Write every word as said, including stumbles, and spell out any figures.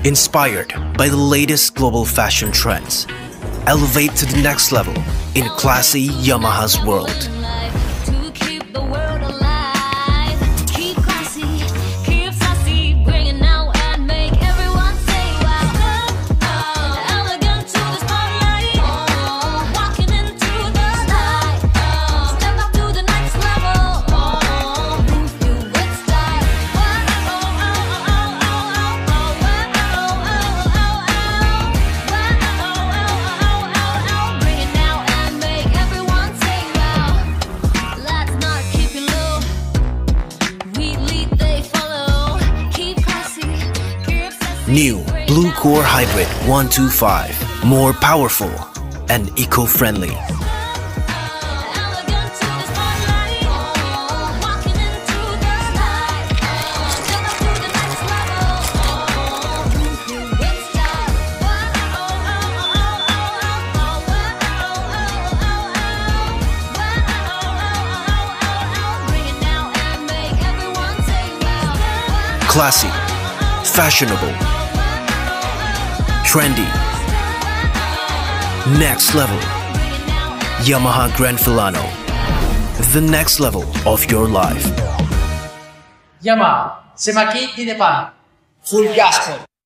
Inspired by the latest global fashion trends, elevate to the next level in classy Yamaha's world. New Blue Core Hybrid one two five, more powerful and eco-friendly. Classy, fashionable, trendy, next level. Yamaha Grand Filano, the next level of your life. Yamaha, semakin di depan, full gas.